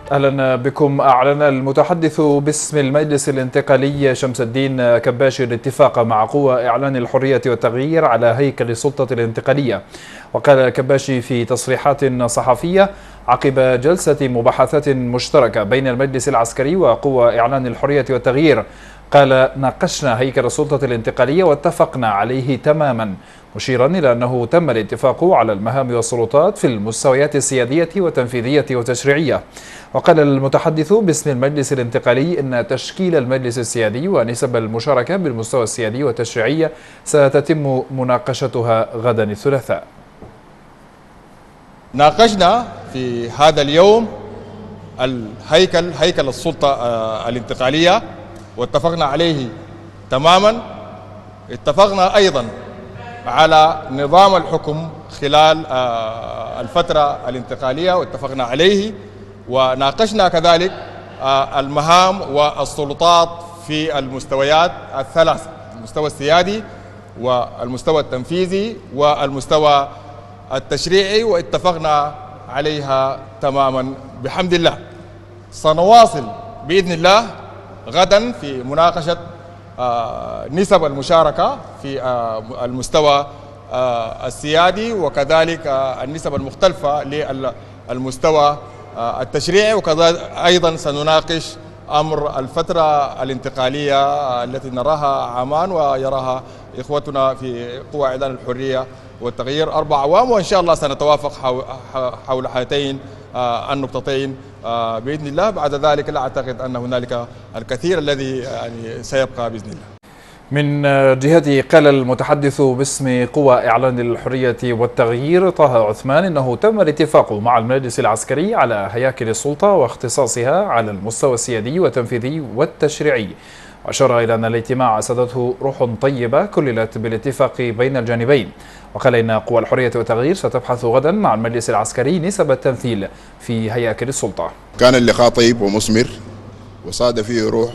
أهلا بكم. أعلن المتحدث باسم المجلس الانتقالي شمس الدين كباشي الاتفاق مع قوى إعلان الحرية والتغيير على هيكل السلطة الانتقالية. وقال كباشي في تصريحات صحفية عقب جلسة مباحثات مشتركة بين المجلس العسكري وقوى إعلان الحرية والتغيير، قال: ناقشنا هيكل السلطة الانتقالية واتفقنا عليه تماما، مشيرا إلى أنه تم الاتفاق على المهام والسلطات في المستويات السيادية والتنفيذية والتشريعية. وقال المتحدث باسم المجلس الانتقالي إن تشكيل المجلس السيادي ونسب المشاركة بالمستوى السيادي والتشريعي ستتم مناقشتها غدا الثلاثاء. ناقشنا في هذا اليوم هيكل السلطة الانتقالية واتفقنا عليه تماما. اتفقنا أيضا على نظام الحكم خلال الفترة الانتقالية واتفقنا عليه، وناقشنا كذلك المهام والسلطات في المستويات الثلاث: المستوى السيادي والمستوى التنفيذي والمستوى التشريعي، واتفقنا عليها تماما بحمد الله. سنواصل بإذن الله غدا في مناقشة نسب المشاركة في المستوى السيادي وكذلك النسب المختلفة للمستوى التشريعي، وكذلك أيضا سنناقش أمر الفترة الانتقالية التي نراها عامان ويراها إخوتنا في قوى إعلان الحرية والتغيير 4 أعوام، وإن شاء الله سنتوافق حول هاتين النقطتين بإذن الله. بعد ذلك لا أعتقد أن هنالك الكثير الذي سيبقى بإذن الله. من جهته قال المتحدث باسم قوى إعلان الحرية والتغيير طه عثمان إنه تم الاتفاق مع المجلس العسكري على هياكل السلطة واختصاصها على المستوى السيادي والتنفيذي والتشريعي، وأشار إلى أن الاجتماع أسدته روح طيبة كللت بالاتفاق بين الجانبين. وقال إن قوى الحرية والتغيير ستبحث غدا مع المجلس العسكري نسب التمثيل في هياكل السلطة. كان اللقاء طيب ومثمر وصاد فيه روح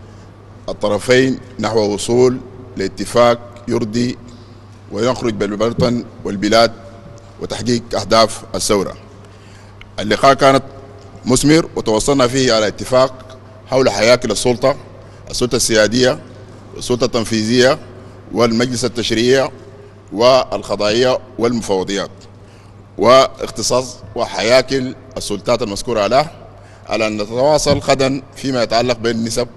الطرفين نحو وصول لاتفاق يرضي ويخرج بالوطن والبلاد وتحقيق أهداف الثورة. اللقاء كانت مثمر وتوصلنا فيه على اتفاق حول هياكل السلطة السيادية والسلطة التنفيذية والمجلس التشريعي والقضائية والمفوضيات، واختصاص وهياكل السلطات المذكورة على أن نتواصل غدا فيما يتعلق بالنسب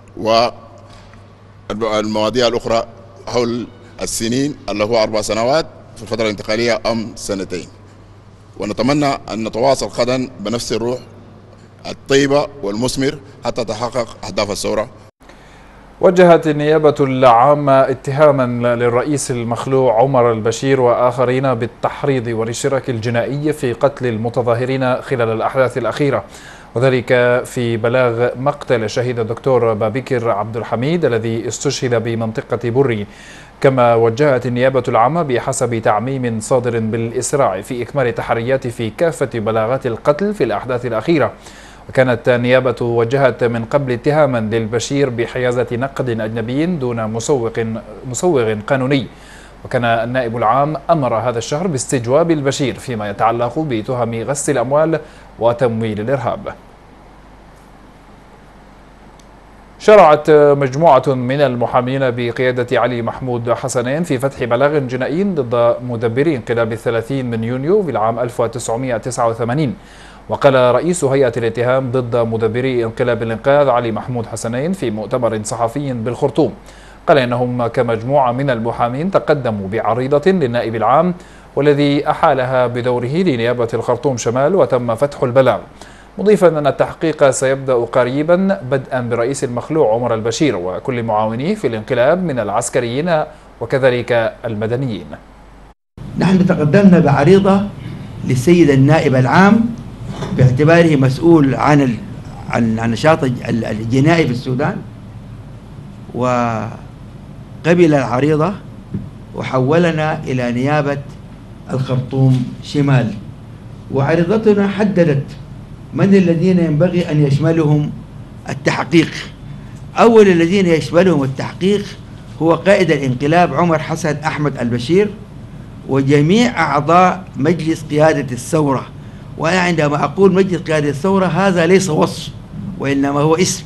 والمواضيع الأخرى حول السنين اللي هو 4 سنوات في الفترة الانتقالية أم 2 سنين، ونتمنى أن نتواصل غدا بنفس الروح الطيبة والمثمر حتى تحقق أهداف الثورة. وجهت النيابة العامة اتهاما للرئيس المخلوع عمر البشير وآخرين بالتحريض والاشتراك الجنائي في قتل المتظاهرين خلال الأحداث الأخيرة، وذلك في بلاغ مقتل الشهيد الدكتور بابكر عبد الحميد الذي استشهد بمنطقة بري. كما وجهت النيابة العامة بحسب تعميم صادر بالإسراع في إكمال التحريات في كافة بلاغات القتل في الأحداث الأخيرة. وكانت النيابة وجهت من قبل اتهاما للبشير بحيازة نقد أجنبي دون مسوغ قانوني. وكان النائب العام أمر هذا الشهر باستجواب البشير فيما يتعلق بتهم غسل الأموال وتمويل الإرهاب. شرعت مجموعة من المحامين بقيادة علي محمود حسنين في فتح بلاغ جنائي ضد مدبري انقلاب 30 من يونيو في العام 1989. وقال رئيس هيئة الاتهام ضد مدبري انقلاب الإنقاذ علي محمود حسنين في مؤتمر صحفي بالخرطوم، قال إنهم كمجموعة من المحامين تقدموا بعريضة للنائب العام والذي أحالها بدوره لنيابة الخرطوم شمال وتم فتح البلاغ، مضيفا أن التحقيق سيبدأ قريبا بدءا برئيس المخلوع عمر البشير وكل معاونيه في الانقلاب من العسكريين وكذلك المدنيين. نحن تقدمنا بعريضة للسيد النائب العام باعتباره مسؤول عن النشاط الجنائي في السودان، وقبل العريضة وحولنا إلى نيابة الخرطوم شمال، وعريضتنا حددت من الذين ينبغي أن يشملهم التحقيق. أول الذين يشملهم التحقيق هو قائد الانقلاب عمر حسن أحمد البشير وجميع أعضاء مجلس قيادة الثورة وأنا عندما أقول مجلس قيادة الثورة هذا ليس وصف، وإنما هو اسم،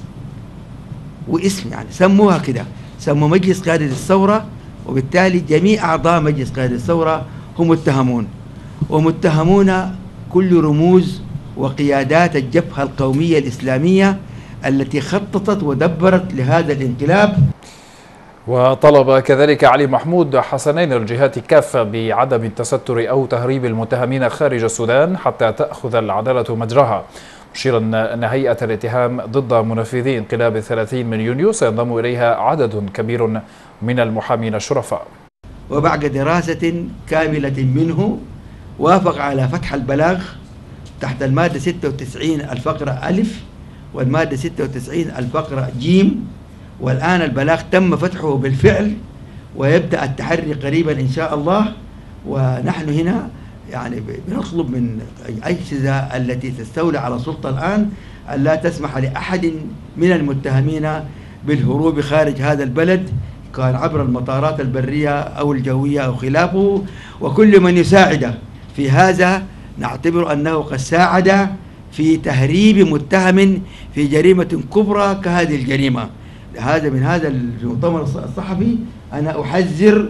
واسم يعني سموها كده، سموا مجلس قيادة الثورة، وبالتالي جميع أعضاء مجلس قيادة الثورة هم متهمون، ومتهمون كل رموز وقيادات الجبهة القومية الإسلامية التي خططت ودبرت لهذا الانقلاب. وطلب كذلك علي محمود حسنين الجهات كافة بعدم التستر أو تهريب المتهمين خارج السودان حتى تأخذ العدالة مجراها، مشيرا أن هيئة الاتهام ضد منفذي انقلاب 30 من يونيو سينضم إليها عدد كبير من المحامين الشرفاء. وبعد دراسة كاملة منه وافق على فتح البلاغ تحت المادة 96 الفقرة ألف والمادة 96 الفقرة جيم، والآن البلاغ تم فتحه بالفعل ويبدأ التحري قريبا إن شاء الله. ونحن هنا يعني بنطلب من الأجهزة التي تستولي على السلطة الآن أن لا تسمح لأحد من المتهمين بالهروب خارج هذا البلد، كان عبر المطارات البرية أو الجوية أو خلافه، وكل من يساعده في هذا نعتبر أنه قد ساعد في تهريب متهم في جريمة كبرى كهذه الجريمة. لهذا من هذا المؤتمر الصحفي أنا أحذر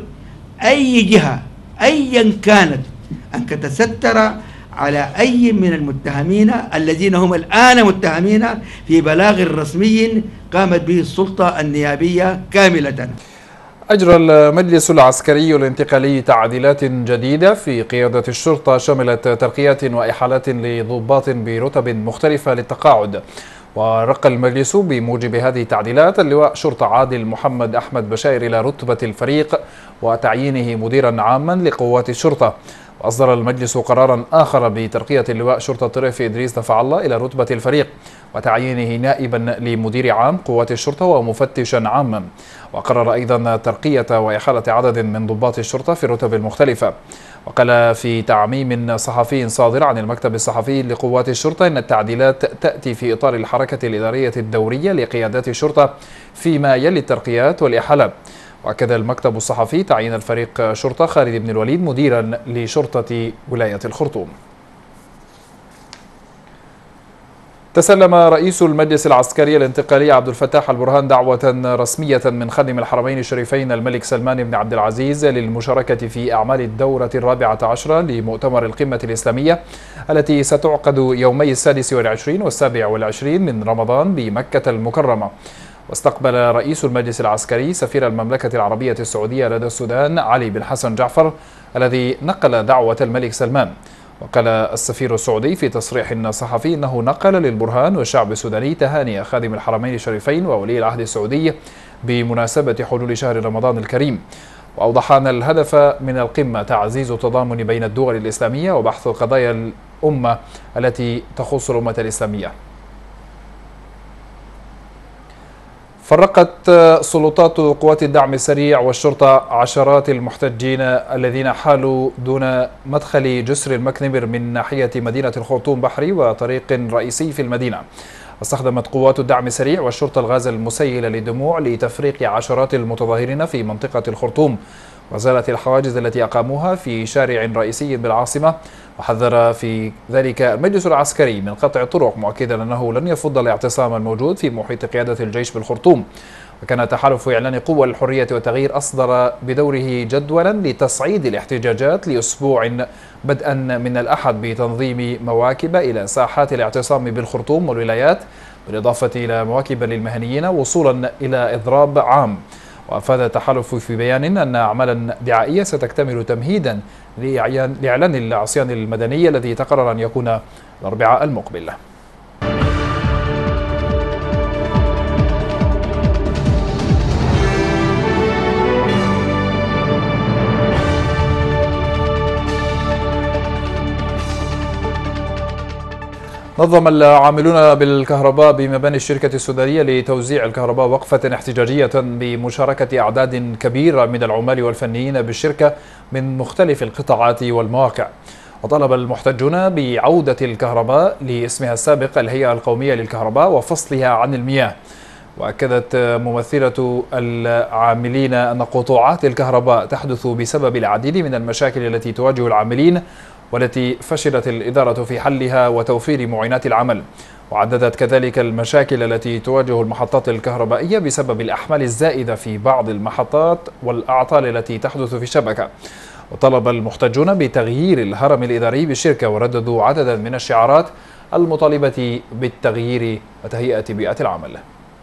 أي جهة أيا كانت أن تتستر على أي من المتهمين الذين هم الآن متهمين في بلاغ رسمي قامت به السلطة النيابية كاملة. أجرى المجلس العسكري الانتقالي تعديلات جديدة في قيادة الشرطة شملت ترقيات وإحالات لضباط برتب مختلفة للتقاعد. ورقى المجلس بموجب هذه التعديلات اللواء شرطة عادل محمد أحمد بشاير إلى رتبة الفريق وتعيينه مديرا عاما لقوات الشرطة. وأصدر المجلس قرارا آخر بترقية اللواء شرطة طريف إدريس دفع الله إلى رتبة الفريق وتعيينه نائبا لمدير عام قوات الشرطة ومفتشا عاما. وقرر أيضا ترقية وإحالة عدد من ضباط الشرطة في الرتب المختلفة. وقال في تعميم صحفي صادر عن المكتب الصحفي لقوات الشرطة إن التعديلات تأتي في إطار الحركة الإدارية الدورية لقيادات الشرطة فيما يلي الترقيات والإحالات. وأكد المكتب الصحفي تعيين الفريق شرطة خالد بن الوليد مديرا لشرطة ولاية الخرطوم. تسلم رئيس المجلس العسكري الانتقالي عبد الفتاح البرهان دعوة رسمية من خادم الحرمين الشريفين الملك سلمان بن عبد العزيز للمشاركة في أعمال الدورة 14 لمؤتمر القمة الإسلامية التي ستعقد يومي 26 و27 من رمضان بمكة المكرمة. واستقبل رئيس المجلس العسكري سفير المملكة العربية السعودية لدى السودان علي بن حسن جعفر الذي نقل دعوة الملك سلمان. وقال السفير السعودي في تصريح صحفي أنه نقل للبرهان والشعب السوداني تهاني خادم الحرمين الشريفين وولي العهد السعودي بمناسبة حلول شهر رمضان الكريم. وأوضح أن الهدف من القمة تعزيز التضامن بين الدول الإسلامية وبحث قضايا الأمة التي تخص الأمة الإسلامية. فرقت سلطات قوات الدعم السريع والشرطة عشرات المحتجين الذين حالوا دون مدخل جسر المكنمر من ناحية مدينة الخرطوم بحري وطريق رئيسي في المدينة. استخدمت قوات الدعم السريع والشرطة الغاز المسيل للدموع لتفريق عشرات المتظاهرين في منطقة الخرطوم وزالت الحواجز التي أقاموها في شارع رئيسي بالعاصمة. وحذر في ذلك المجلس العسكري من قطع الطرق مؤكدا أنه لن يفض الاعتصام الموجود في محيط قيادة الجيش بالخرطوم. وكان تحالف إعلان قوى الحرية والتغيير أصدر بدوره جدولا لتصعيد الاحتجاجات لأسبوع بدءا من الأحد بتنظيم مواكب إلى ساحات الاعتصام بالخرطوم والولايات بالإضافة إلى مواكب للمهنيين وصولا إلى إضراب عام. وأفاد التحالف في بيان أن أعمالا دعائية ستكتمل تمهيدا لإعلان العصيان المدني الذي تقرر أن يكون الأربعاء المقبل. نظم العاملون بالكهرباء بمباني الشركة السودانية لتوزيع الكهرباء وقفة احتجاجية بمشاركة أعداد كبيرة من العمال والفنيين بالشركة من مختلف القطاعات والمواقع. وطلب المحتجون بعودة الكهرباء لاسمها السابق الهيئة القومية للكهرباء وفصلها عن المياه. وأكدت ممثلة العاملين أن قطوعات الكهرباء تحدث بسبب العديد من المشاكل التي تواجه العاملين والتي فشلت الإدارة في حلها وتوفير معينات العمل. وعددت كذلك المشاكل التي تواجه المحطات الكهربائية بسبب الأحمال الزائدة في بعض المحطات والأعطال التي تحدث في الشبكة. وطلب المحتجون بتغيير الهرم الإداري بالشركة، ورددوا عددا من الشعارات المطالبة بالتغيير وتهيئة بيئة العمل.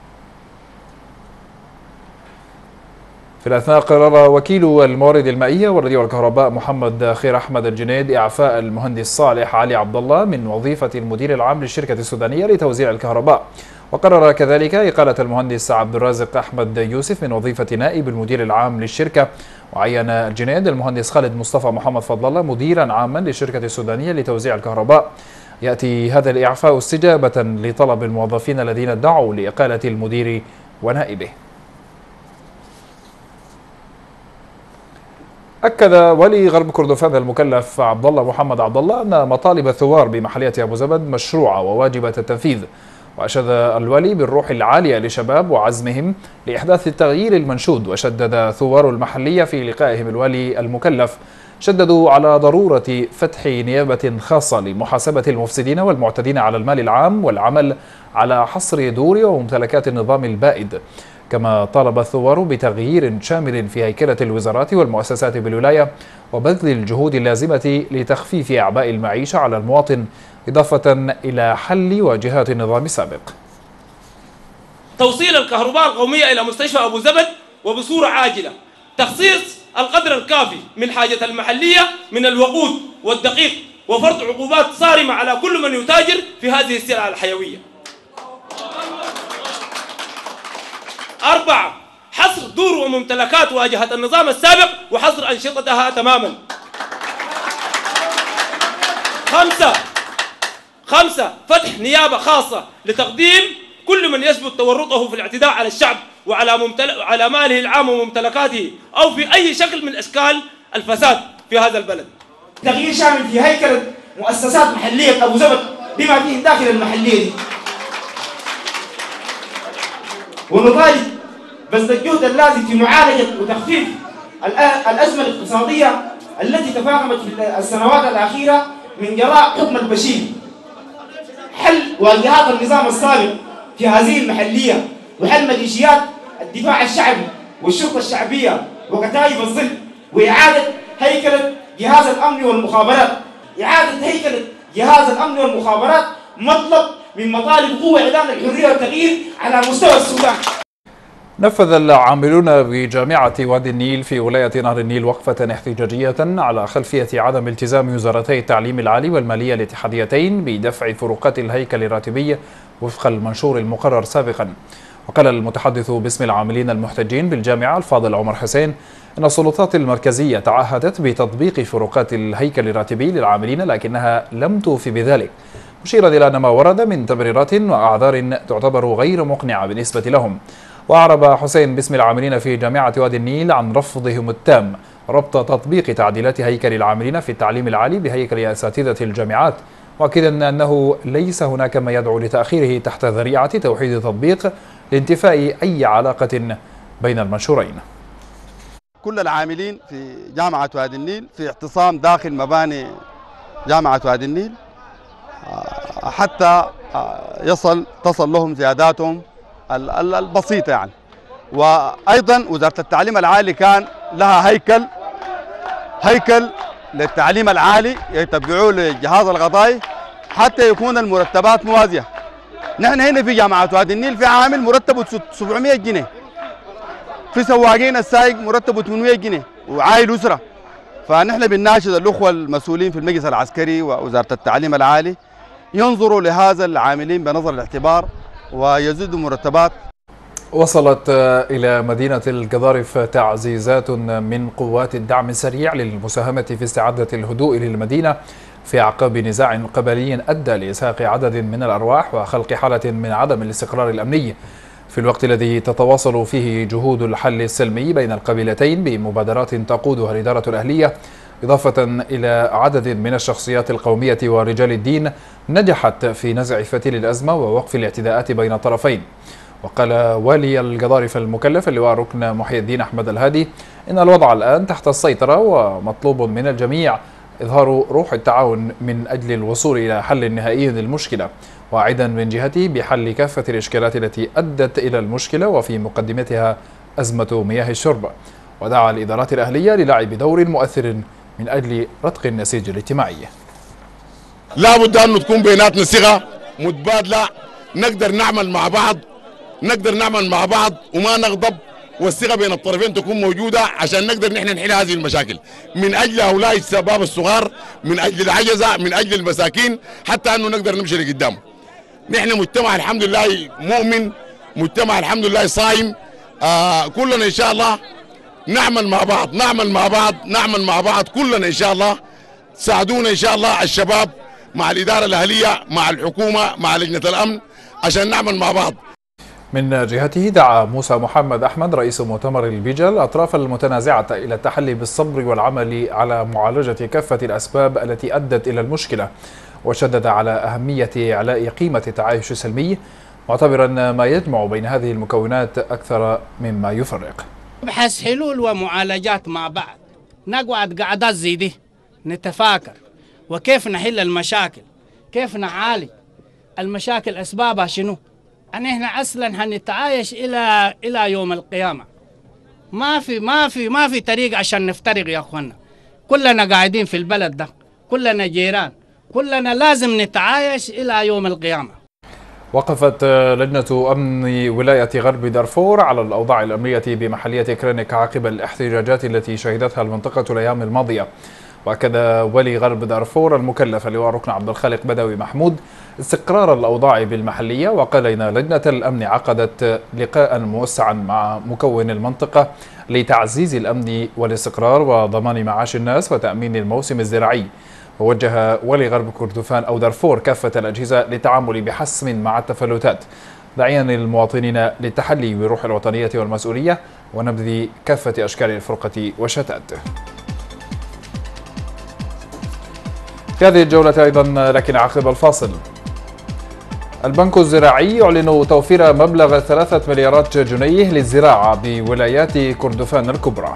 في الأثناء قرر وكيل الموارد المائية والري والكهرباء محمد خير أحمد الجنيد إعفاء المهندس صالح علي عبد الله من وظيفة المدير العام للشركة السودانية لتوزيع الكهرباء. وقرر كذلك إقالة المهندس عبد الرازق أحمد يوسف من وظيفة نائب المدير العام للشركة. وعين الجنيد المهندس خالد مصطفى محمد فضل الله مديرا عاما للشركة السودانية لتوزيع الكهرباء. يأتي هذا الإعفاء استجابة لطلب الموظفين الذين دعوا لإقالة المدير ونائبه. أكد ولي غرب كردفان المكلف عبد الله محمد عبد الله أن مطالب الثوار بمحلية أبو زبد مشروعة وواجبة التنفيذ. وأشاد الولي بالروح العالية للشباب وعزمهم لإحداث التغيير المنشود. وشدد ثوار المحلية في لقائهم الولي المكلف، شددوا على ضرورة فتح نيابة خاصة لمحاسبة المفسدين والمعتدين على المال العام والعمل على حصر دور وممتلكات النظام البائد. كما طالب الثوار بتغيير شامل في هيكلة الوزارات والمؤسسات بالولاية وبذل الجهود اللازمة لتخفيف أعباء المعيشة على المواطن، إضافة إلى حل واجهات النظام السابق. توصيل الكهرباء القومية إلى مستشفى أبو زبد وبصورة عاجلة، تخصيص القدر الكافي من حاجة المحلية من الوقود والدقيق، وفرض عقوبات صارمة على كل من يتاجر في هذه السلع الحيوية. 4. حصر دور وممتلكات واجهة النظام السابق وحصر أنشطتها تماما. 5. فتح نيابة خاصة لتقديم كل من يثبت تورطه في الاعتداء على الشعب وعلى ماله العام وممتلكاته أو في أي شكل من أشكال الفساد في هذا البلد. تغيير شامل في هيكلة مؤسسات محلية أبو زبد بما فيه داخل المحلية دي، ونطالب بذل الجهد اللازم في معالجة وتخفيف الأزمة الاقتصادية التي تفاقمت في السنوات الأخيرة من جراء حكم البشير. حل واجهات النظام السابق في هذه المحلية، وحل ميليشيات الدفاع الشعبي والشرطة الشعبية وكتائب الظل، وإعادة هيكلة جهاز الأمن والمخابرات. إعادة هيكلة جهاز الأمن والمخابرات مطلب من مطالب قوة إعلان الحرية والتغيير على مستوى السودان. نفذ العاملون بجامعة وادي النيل في ولاية نهر النيل وقفة احتجاجية على خلفية عدم التزام وزارتي التعليم العالي والمالية الاتحاديتين بدفع فروقات الهيكل الراتبي وفق المنشور المقرر سابقا. وقال المتحدث باسم العاملين المحتجين بالجامعة الفاضل عمر حسين أن السلطات المركزية تعهدت بتطبيق فروقات الهيكل الراتبي للعاملين لكنها لم توفي بذلك، مشيرا إلى أن ما ورد من تبريرات وأعذار تعتبر غير مقنعة بالنسبة لهم. وأعرب حسين باسم العاملين في جامعة وادي النيل عن رفضهم التام ربط تطبيق تعديلات هيكل العاملين في التعليم العالي بهيكل أساتذة الجامعات، مؤكدا أنه ليس هناك ما يدعو لتأخيره تحت ذريعة توحيد التطبيق لانتفاء أي علاقة بين المنشورين. كل العاملين في جامعة وادي النيل في اعتصام داخل مباني جامعة وادي النيل حتى تصل لهم زياداتهم البسيطة يعني. وأيضا وزارة التعليم العالي كان لها هيكل للتعليم العالي يتبعوه للجهاز القضائي حتى يكون المرتبات موازية. نحن هنا في جامعة وادي النيل في عامل مرتبه 700 جنيه، في سواقين السائق مرتبه 800 جنيه وعائل أسرة. فنحن بنناشد الأخوة المسؤولين في المجلس العسكري ووزارة التعليم العالي ينظروا لهذا العاملين بنظر الاعتبار ويزيدوا مرتبات. وصلت إلى مدينة القضارف تعزيزات من قوات الدعم السريع للمساهمة في استعادة الهدوء للمدينة في أعقاب نزاع قبلي أدى لإسهاق عدد من الأرواح وخلق حالة من عدم الاستقرار الأمني، في الوقت الذي تتواصل فيه جهود الحل السلمي بين القبيلتين بمبادرات تقودها الإدارة الأهلية، إضافة إلى عدد من الشخصيات القومية ورجال الدين نجحت في نزع فتيل الأزمة ووقف الاعتداءات بين الطرفين. وقال والي القضارف المكلف اللواء ركن محي الدين أحمد الهادي إن الوضع الآن تحت السيطرة ومطلوب من الجميع إظهار روح التعاون من أجل الوصول إلى حل نهائي للمشكلة، واعدا من جهته بحل كافة الإشكالات التي أدت إلى المشكلة وفي مقدمتها أزمة مياه الشرب. ودعا الإدارات الأهلية للعب دور مؤثر من أجل رتق النسيج الاجتماعي. لا بد أن تكون بيناتنا ثقة متبادلة، نقدر نعمل مع بعض وما نغضب، والثقة بين الطرفين تكون موجودة عشان نقدر نحن نحل هذه المشاكل من أجل هؤلاء الشباب الصغار، من أجل العجزة، من أجل المساكين، حتى أنه نقدر نمشي لقدام. نحن مجتمع الحمد لله مؤمن، مجتمع الحمد لله صايم. كلنا إن شاء الله نعمل مع بعض كلنا إن شاء الله. ساعدونا إن شاء الله الشباب مع الإدارة الأهلية مع الحكومة مع لجنة الأمن عشان نعمل مع بعض. من جهته دعا موسى محمد أحمد رئيس مؤتمر البيجا الأطراف المتنازعة إلى التحلي بالصبر والعمل على معالجة كافة الأسباب التي أدت إلى المشكلة، وشدد على أهمية إعلاء قيمة التعايش السلمي، معتبرا ما يجمع بين هذه المكونات أكثر مما يفرق. نبحث حلول ومعالجات مع بعض، نقعد قعدات زي دي نتفاكر وكيف نحل المشاكل، كيف نعالج المشاكل، أسبابها شنو. يعني احنا اصلا هنتعايش الى يوم القيامه. ما في طريق عشان نفترق يا اخوانا. كلنا قاعدين في البلد ده، كلنا جيران، كلنا لازم نتعايش الى يوم القيامه. وقفت لجنة أمن ولاية غرب دارفور على الأوضاع الأمنية بمحلية كرينيك عقب الاحتجاجات التي شهدتها المنطقة الأيام الماضية. وأكد ولي غرب دارفور المكلف اللواء ركن عبد الخالق بدوي محمود استقرار الأوضاع بالمحلية، وقال إن لجنة الأمن عقدت لقاء موسعا مع مكون المنطقة لتعزيز الأمن والاستقرار وضمان معاش الناس وتأمين الموسم الزراعي. ووجه ولي غرب كردفان أو دارفور كافة الأجهزة للتعامل بحسم مع التفلتات، داعيا المواطنين للتحلي بروح الوطنية والمسؤولية ونبذ كافة أشكال الفرقة والشتات. في هذه الجولة أيضا لكن عقب الفاصل، البنك الزراعي يعلن توفير مبلغ 3 مليارات جنيه للزراعة بولايات كردفان الكبرى.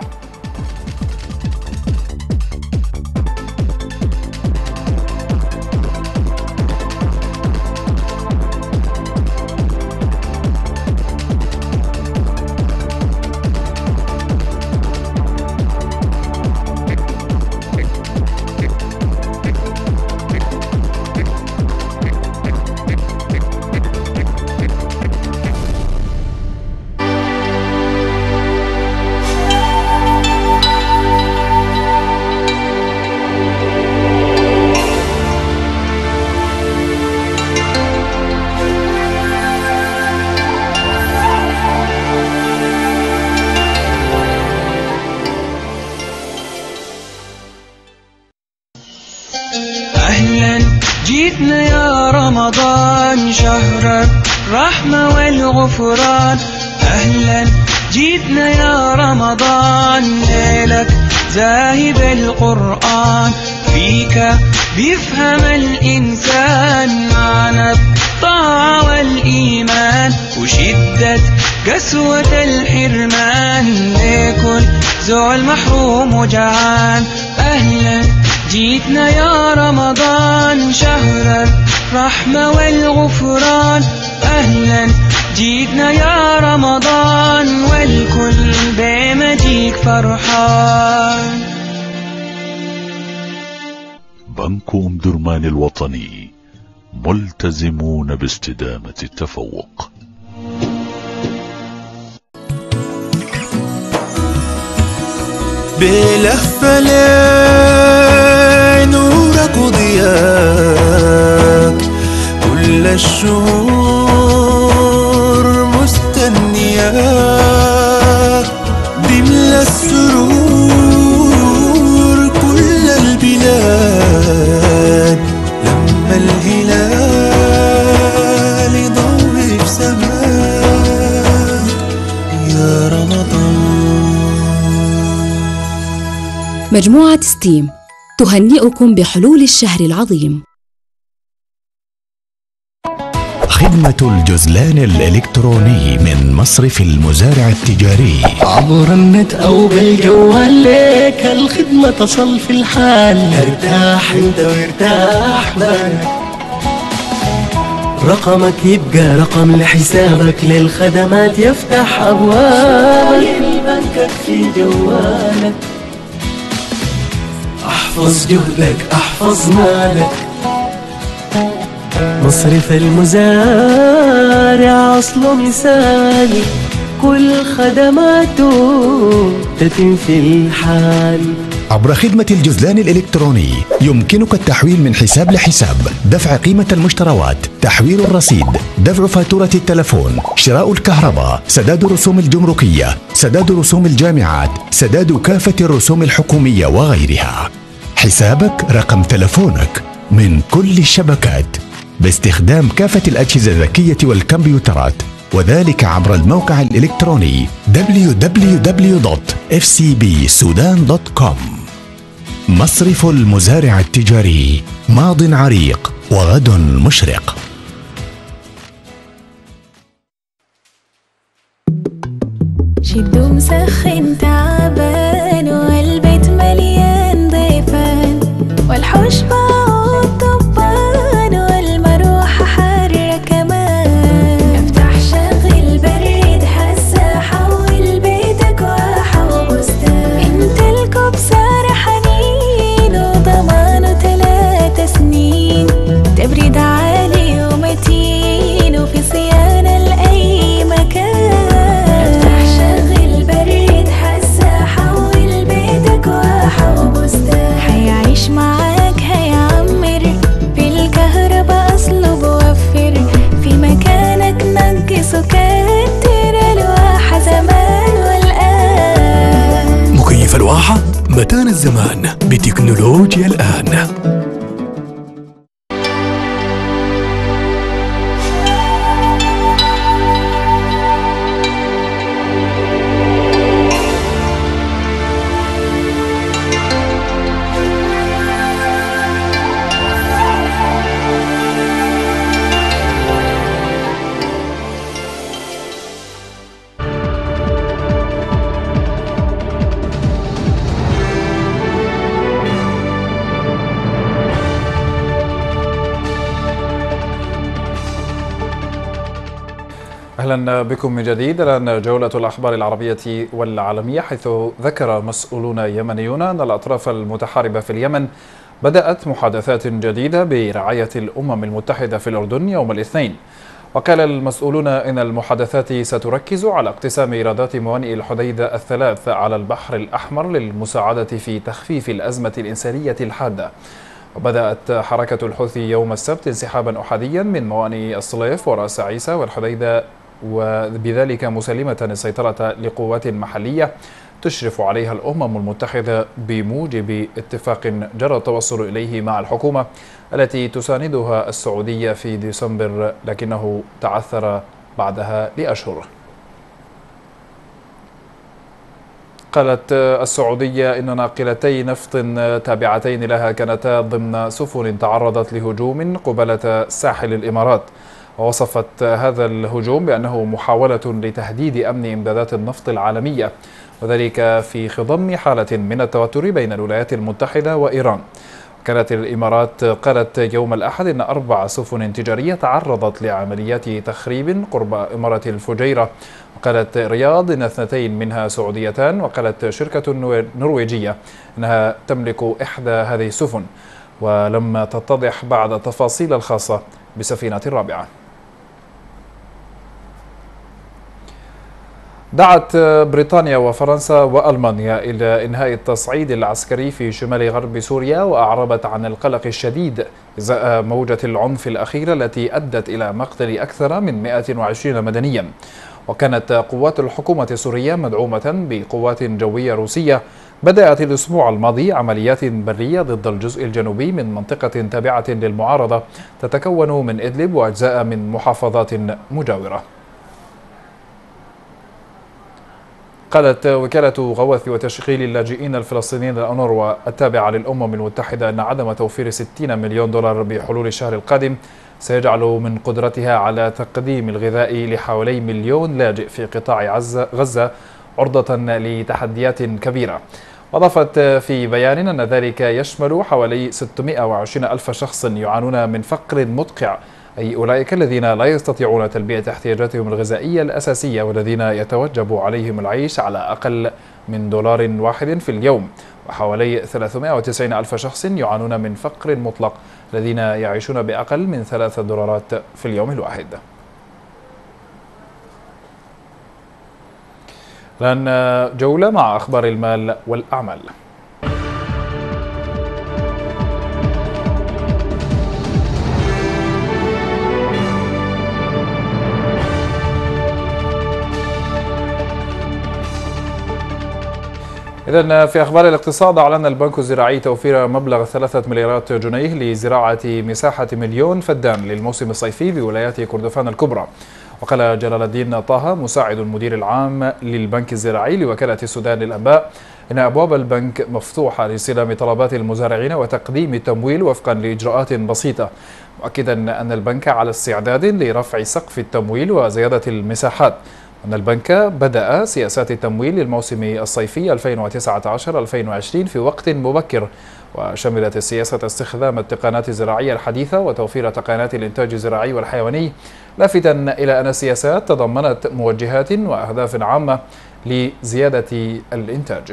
جيتنا يا رمضان شهر الرحمة والغفران، أهلا جيتنا يا رمضان ليلك زاهد القرآن، فيك بيفهم الإنسان معنى الطاعة والإيمان وشدة قسوة الحرمان لكل زول محروم وجعان. أهلا جيتنا يا رمضان شهر الرحمة والغفران، أهلا جيتنا يا رمضان والكل بمجيك فرحان. بنك أم درمان الوطني ملتزمون باستدامة التفوق. بلهفة لنورك وضياك كل الشهور مستنياك، بملى السرور كل البلاد لما الهلال يضوي في سماك يا رمضان. مجموعة ستيم تهنئكم بحلول الشهر العظيم. خدمة الجزلان الإلكتروني من مصرف المزارع التجاري. عبر النت أو بالجوال لك الخدمة تصل في الحال. ارتاح انت وارتاح بالك، رقمك يبقى رقم لحسابك، للخدمات يفتح أبوابك، بنكك في جوالك. احفظ جهدك احفظ مالك، مصرف المزارع أصله مثالي، كل خدماته تتم في الحال. عبر خدمة الجزلان الإلكتروني يمكنك التحويل من حساب لحساب، دفع قيمة المشتريات، تحويل الرصيد، دفع فاتورة التلفون، شراء الكهرباء، سداد الرسوم الجمركية، سداد رسوم الجامعات، سداد كافة الرسوم الحكومية وغيرها. حسابك رقم تلفونك من كل الشبكات باستخدام كافة الأجهزة الذكية والكمبيوترات، وذلك عبر الموقع الإلكتروني www.fcbsudan.com. مصرف المزارع التجاري، ماض عريق وغد مشرق. شدوا مسخن تعبان والبيت مليان ضيفان، والحوش باعوا الطبان والمروحة حارة كمان. افتح شغل برد حسا حول بيتك واحة وبستان، انت الكبسة حنين وضمانه 3 سنين، تبريد عالي ومتين وفي صيانة لأي مكان. معاك هيعمر بالكهرباء أصله بوفر، في مكانك نقص وكتر الواحة زمان والآن. مكيف الواحة متان الزمان بتكنولوجيا الآن. أهلا بكم من جديد. الآن جولة الأخبار العربية والعالمية، حيث ذكر مسؤولون يمنيون أن الأطراف المتحاربة في اليمن بدأت محادثات جديدة برعاية الأمم المتحدة في الأردن يوم الاثنين. وقال المسؤولون إن المحادثات ستركز على اقتسام إيرادات موانئ الحديدة الثلاث على البحر الأحمر للمساعدة في تخفيف الأزمة الإنسانية الحادة. وبدأت حركة الحوثي يوم السبت انسحابا أحاديا من موانئ الصليف ورأس عيسى والحديدة، وبذلك مسلمة السيطرة لقوات محلية تشرف عليها الأمم المتحدة بموجب اتفاق جرى التوصل إليه مع الحكومة التي تساندها السعودية في ديسمبر، لكنه تعثر بعدها لأشهر. قالت السعودية إن ناقلتي نفط تابعتين لها كانتا ضمن سفن تعرضت لهجوم قبالة ساحل الإمارات، ووصفت هذا الهجوم بأنه محاولة لتهديد أمن إمدادات النفط العالمية، وذلك في خضم حالة من التوتر بين الولايات المتحدة وإيران. كانت الإمارات قالت يوم الأحد إن 4 سفن تجارية تعرضت لعمليات تخريب قرب إمارة الفجيرة، وقالت رياض إن 2 منها سعوديتان، وقالت شركة نرويجية أنها تملك إحدى هذه السفن، ولم تتضح بعد التفاصيل الخاصة بسفينة الرابعة. دعت بريطانيا وفرنسا وألمانيا إلى إنهاء التصعيد العسكري في شمال غرب سوريا، وأعربت عن القلق الشديد إزاء موجة العنف الأخيرة التي أدت إلى مقتل أكثر من 120 مدنيا. وكانت قوات الحكومة السورية مدعومة بقوات جوية روسية بدأت الأسبوع الماضي عمليات برية ضد الجزء الجنوبي من منطقة تابعة للمعارضة تتكون من إدلب وأجزاء من محافظات مجاورة. قالت وكالة غوث وتشغيل اللاجئين الفلسطينيين الأونروا التابعة للأمم المتحدة أن عدم توفير 60 مليون دولار بحلول الشهر القادم سيجعل من قدرتها على تقديم الغذاء لحوالي 1,000,000 لاجئ في قطاع غزة عرضة لتحديات كبيرة. وأضافت في بيان أن ذلك يشمل حوالي 620,000 شخص يعانون من فقر مدقع، أي أولئك الذين لا يستطيعون تلبية احتياجاتهم الغذائية الأساسية والذين يتوجب عليهم العيش على أقل من $1 في اليوم، وحوالي 390,000 شخص يعانون من فقر مطلق الذين يعيشون بأقل من $3 في اليوم الواحد. الآن جولة مع أخبار المال والأعمال. إذن في أخبار الاقتصاد، أعلن البنك الزراعي توفير مبلغ 3 مليارات جنيه لزراعة مساحة 1,000,000 فدان للموسم الصيفي بولايات كردفان الكبرى. وقال جلال الدين طه مساعد المدير العام للبنك الزراعي لوكالة السودان للأنباء إن أبواب البنك مفتوحة لاستلام طلبات المزارعين وتقديم التمويل وفقا لإجراءات بسيطة، مؤكدا أن البنك على استعداد لرفع سقف التمويل وزيادة المساحات، أن البنك بدأ سياسات التمويل للموسم الصيفي 2019-2020 في وقت مبكر، وشملت السياسة استخدام التقنيات الزراعية الحديثة وتوفير تقنيات الإنتاج الزراعي والحيواني، لافتا إلى أن السياسات تضمنت موجهات وأهداف عامة لزيادة الإنتاج.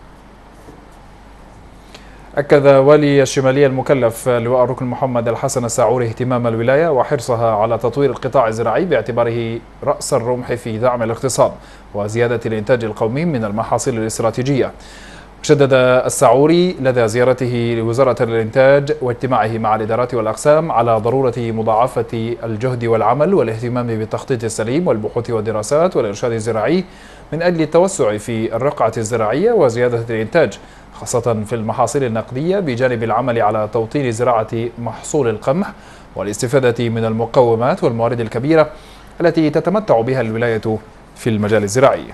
أكد والي الشمالية المكلف لواء الركن محمد الحسن الساعوري اهتمام الولاية وحرصها على تطوير القطاع الزراعي باعتباره رأس الرمح في دعم الاقتصاد وزيادة الإنتاج القومي من المحاصيل الاستراتيجية. شدد الساعوري لدى زيارته لوزارة الإنتاج واجتماعه مع الإدارات والأقسام على ضرورة مضاعفة الجهد والعمل والاهتمام بالتخطيط السليم والبحوث والدراسات والإرشاد الزراعي من أجل التوسع في الرقعة الزراعية وزيادة الإنتاج، خاصة في المحاصيل النقدية، بجانب العمل على توطين زراعة محصول القمح والاستفادة من المقومات والموارد الكبيرة التي تتمتع بها الولاية في المجال الزراعي.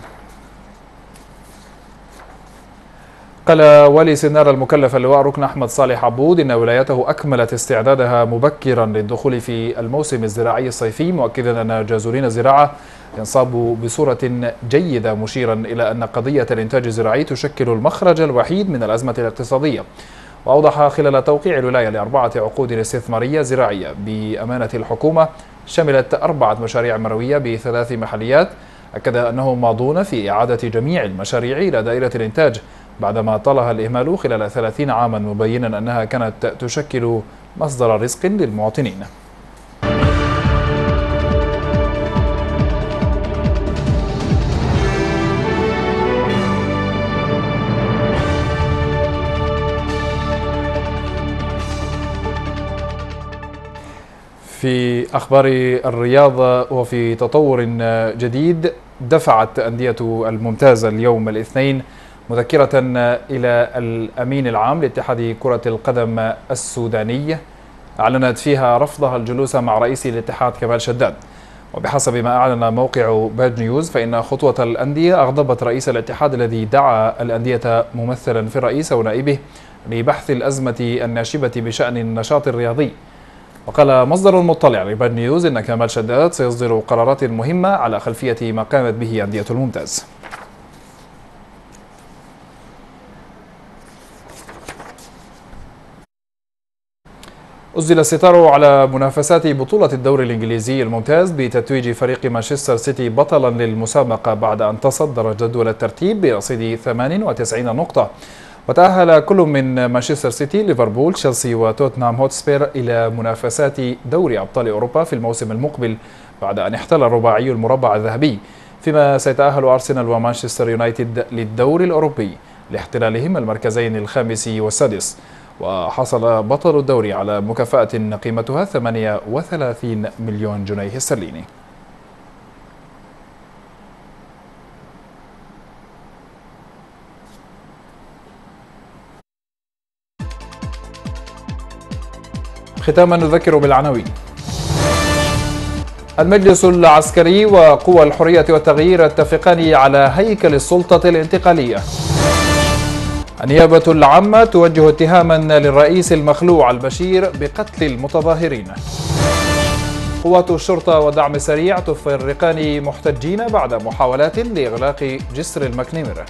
قال والي سنار المكلف اللواء ركن أحمد صالح عبود إن ولايته أكملت استعدادها مبكرا للدخول في الموسم الزراعي الصيفي، مؤكدا أن جازولين الزراعة ينصاب بصورة جيدة، مشيرا إلى أن قضية الإنتاج الزراعي تشكل المخرج الوحيد من الأزمة الاقتصادية. وأوضح خلال توقيع الولاية ل4 عقود استثمارية زراعية بأمانة الحكومة شملت 4 مشاريع مروية ب3 محليات، أكد أنهم ماضون في إعادة جميع المشاريع إلى دائرة الإنتاج بعدما طالها الإهمال خلال 30 عاما، مبينا أنها كانت تشكل مصدر رزق للمواطنين. في أخبار الرياضة، وفي تطور جديد، دفعت أندية الممتاز اليوم الاثنين مذكرة إلى الأمين العام لاتحاد كرة القدم السوداني أعلنت فيها رفضها الجلوس مع رئيس الاتحاد كمال شداد. وبحسب ما أعلن موقع باد نيوز فإن خطوة الأندية أغضبت رئيس الاتحاد الذي دعا الأندية ممثلا في الرئيس ونائبه لبحث الأزمة الناشبة بشأن النشاط الرياضي. وقال مصدر مطلع لباد نيوز إن كمال شداد سيصدر قرارات مهمة على خلفية ما قامت به أندية الممتاز. أزل الستار على منافسات بطولة الدوري الإنجليزي الممتاز بتتويج فريق مانشستر سيتي بطلا للمسابقة بعد أن تصدر جدول الترتيب برصيد 98 نقطة. وتأهل كل من مانشستر سيتي، ليفربول، تشيلسي وتوتنهام هوتسبير إلى منافسات دوري أبطال أوروبا في الموسم المقبل بعد أن احتل الرباعي المربع الذهبي، فيما سيتأهل أرسنال ومانشستر يونايتد للدوري الأوروبي لاحتلالهم المركزين الخامس والسادس. وحصل بطل الدوري على مكافأة قيمتها 38 مليون جنيه استرليني. ختاما نذكر بالعناوين. المجلس العسكري وقوى الحرية والتغيير يتفقان على هيكل السلطة الانتقالية. النيابة العامة توجه اتهاما للرئيس المخلوع البشير بقتل المتظاهرين. قوات الشرطة والدعم السريع تفرقان محتجين بعد محاولات لإغلاق جسر المكنمرة.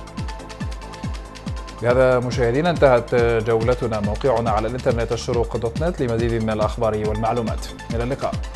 بهذا مشاهدينا انتهت جولتنا. موقعنا على الانترنت الشروق.net لمزيد من الأخبار والمعلومات. إلى اللقاء.